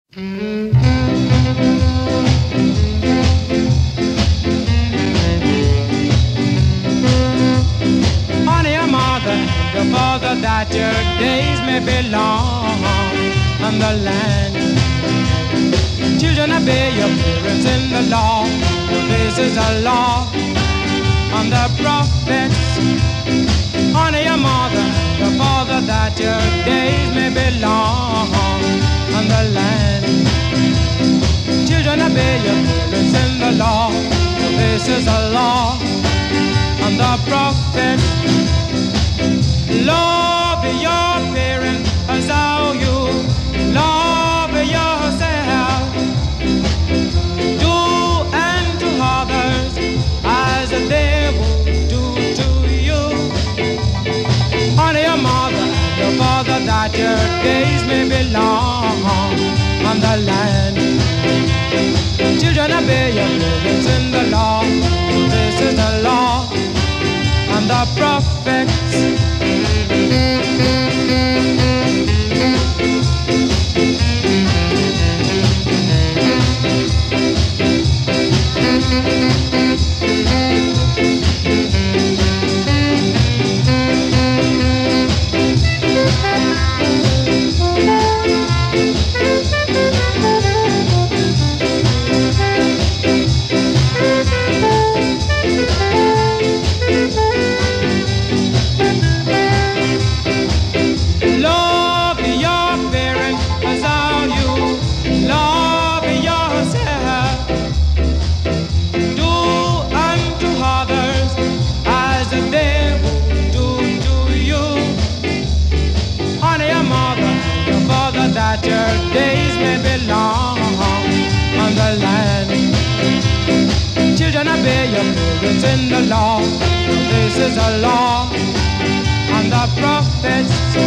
Honey, your mother and your father, that your days may be long on the land. Children, obey your parents in the law. This is a law on the prophets. Honor your mother and your father, that your days may be long on the land. Children, obey your parents in the law. This is a law on the prophets. Love your parents as how you love yourself. Do unto others as they would do to you. Honor your mother and your father, that your days may be long on the land. Children, obey your parents in the law. This is the law and the prophets. That your days may be long on the land. Children, obey your parents in the law. This is a law on the prophets.